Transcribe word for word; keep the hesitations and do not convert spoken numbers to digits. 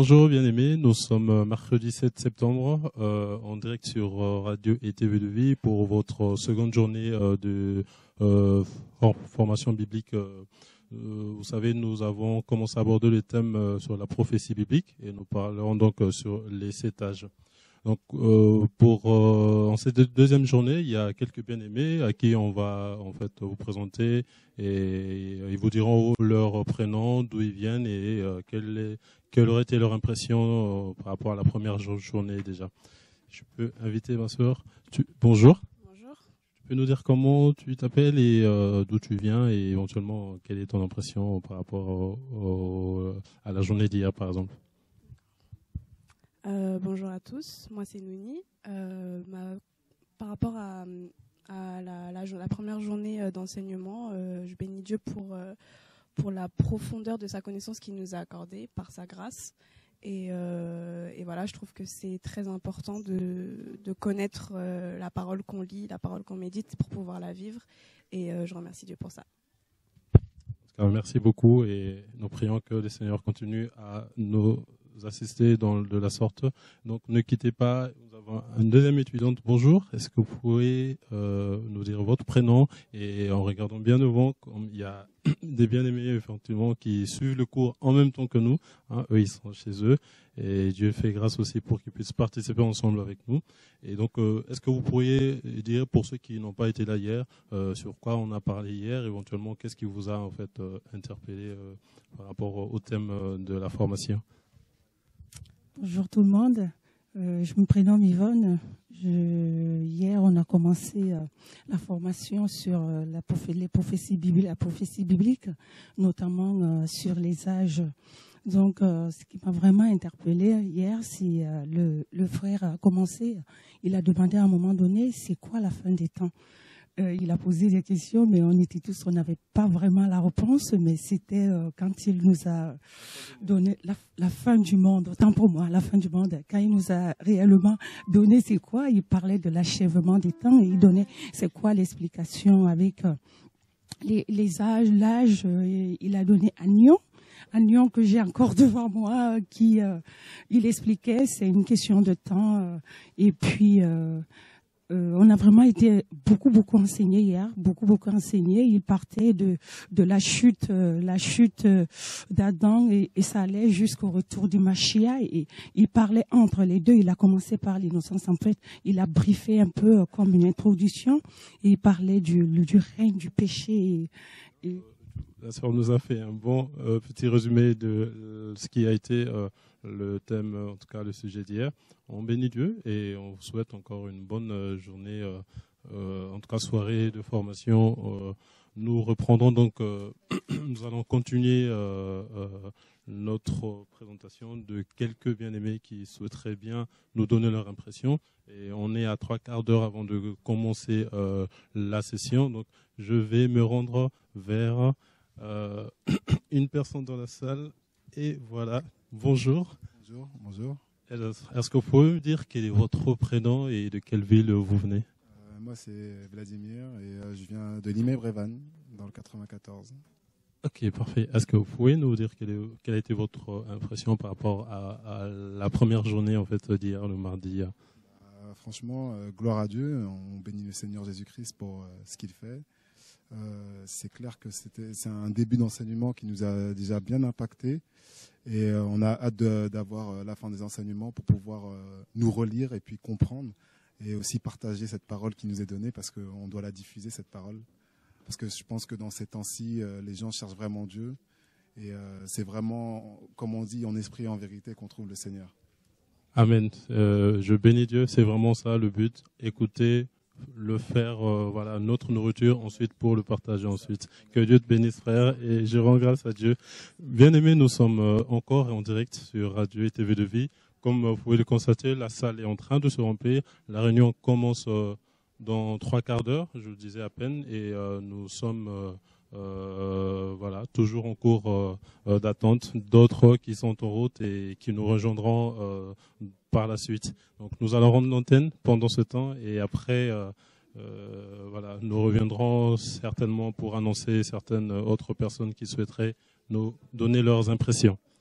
Bonjour bien-aimés, nous sommes mercredi sept septembre euh, en direct sur euh, Radio et T V de Vie pour votre seconde journée euh, de euh, formation biblique. Euh, euh, vous savez, nous avons commencé à aborder le thème euh, sur la prophétie biblique et nous parlerons donc euh, sur les sept âges. Donc, euh, pour euh, en cette deuxième journée, il y a quelques bien-aimés à qui on va en fait vous présenter et ils vous diront leur prénom, d'où ils viennent et euh, quelle, est, quelle aurait été leur impression euh, par rapport à la première journée déjà. Je peux inviter ma sœur. Tu... Bonjour. Bonjour. Tu peux nous dire comment tu t'appelles et euh, d'où tu viens et éventuellement quelle est ton impression par rapport au, au, à la journée d'hier par exemple. Euh, bonjour à tous, moi c'est Nouni. Euh, ma, par rapport à, à la, la, la première journée d'enseignement, euh, je bénis Dieu pour, euh, pour la profondeur de sa connaissance qu'il nous a accordée par sa grâce. Et, euh, et voilà, je trouve que c'est très important de, de connaître euh, la parole qu'on lit, la parole qu'on médite pour pouvoir la vivre. Et euh, je remercie Dieu pour ça. Merci beaucoup et nous prions que le Seigneur continue à nous assister dans, de la sorte. Donc ne quittez pas, nous avons une deuxième étudiante. Bonjour, est-ce que vous pouvez euh, nous dire votre prénom et en regardant bien devant, comme il y a des bien-aimés effectivement qui suivent le cours en même temps que nous, hein, eux ils sont chez eux et Dieu fait grâce aussi pour qu'ils puissent participer ensemble avec nous. Et donc euh, est-ce que vous pourriez dire pour ceux qui n'ont pas été là hier, euh, sur quoi on a parlé hier, éventuellement qu'est-ce qui vous a en fait euh, interpellé euh, par rapport au thème euh, de la formation? Bonjour tout le monde, euh, je me prénomme Yvonne. Je, hier, on a commencé euh, la formation sur euh, la prophétie, les prophéties bibliques, la prophétie biblique, notamment euh, sur les âges. Donc, euh, ce qui m'a vraiment interpellée hier, c'est euh, le, le frère a commencé, il a demandé à un moment donné, c'est quoi la fin des temps? Euh, il a posé des questions, mais on était tous, on n'avait pas vraiment la réponse, mais c'était euh, quand il nous a donné la, la fin du monde, autant pour moi, la fin du monde, quand il nous a réellement donné c'est quoi, il parlait de l'achèvement des temps, et il donnait c'est quoi l'explication avec euh, les, les âges, l'âge, euh, il a donné Agnon. Agnon que j'ai encore devant moi, qui euh, il expliquait, c'est une question de temps, euh, et puis... Euh, Euh, on a vraiment été beaucoup, beaucoup enseigné hier, beaucoup, beaucoup enseigné. Il partait de, de la chute, euh, la chute euh, d'Adam et, et ça allait jusqu'au retour du Mashiach. Et il parlait entre les deux. Il a commencé par l'innocence. En fait, il a briefé un peu euh, comme une introduction. Et il parlait du, du règne du péché. Et, et... La sœur nous a fait un bon euh, petit résumé de euh, ce qui a été euh, le thème, en tout cas le sujet d'hier. On bénit Dieu et on vous souhaite encore une bonne euh, journée, euh, euh, en tout cas soirée de formation. Euh, nous reprendrons donc, euh, nous allons continuer euh, euh, notre présentation de quelques bien-aimés qui souhaiteraient bien nous donner leur impression. Et on est à trois quarts d'heure avant de commencer euh, la session. Donc je vais me rendre vers... Euh, une personne dans la salle et voilà, bonjour. Bonjour, bonjour. Est-ce que vous pouvez me dire quel est votre prénom et de quelle ville vous venez? euh, Moi c'est Vladimir et euh, je viens de Limay-Brévannes dans le quatre-vingt-quatorze. Ok, parfait. Est-ce que vous pouvez nous dire quelle, est, quelle a été votre impression par rapport à, à la première journée en fait d'hier, le mardi? euh, Franchement, euh, gloire à Dieu, on bénit le Seigneur Jésus-Christ pour euh, ce qu'il fait. Euh, c'est clair que c'était, c'est un début d'enseignement qui nous a déjà bien impacté et euh, on a hâte de, d'avoir euh, la fin des enseignements pour pouvoir euh, nous relire et puis comprendre et aussi partager cette parole qui nous est donnée parce qu'on doit la diffuser cette parole parce que je pense que dans ces temps-ci euh, les gens cherchent vraiment Dieu et euh, c'est vraiment comme on dit en esprit et en vérité qu'on trouve le Seigneur. Amen. Euh, je bénis Dieu, c'est vraiment ça le but, écouter, le faire, euh, voilà, notre nourriture ensuite pour le partager ensuite. Que Dieu te bénisse frère et je rends grâce à Dieu. Bien aimés, nous sommes euh, encore en direct sur Radio et T V de Vie. Comme vous pouvez le constater, la salle est en train de se remplir. La réunion commence euh, dans trois quarts d'heure, je le disais à peine, et euh, nous sommes euh, euh, voilà, toujours en cours euh, euh, d'attente. D'autres qui sont en route et qui nous rejoindront euh, par la suite. Donc nous allons rendre l'antenne pendant ce temps et après euh, euh, voilà, nous reviendrons certainement pour annoncer certaines autres personnes qui souhaiteraient nous donner leurs impressions.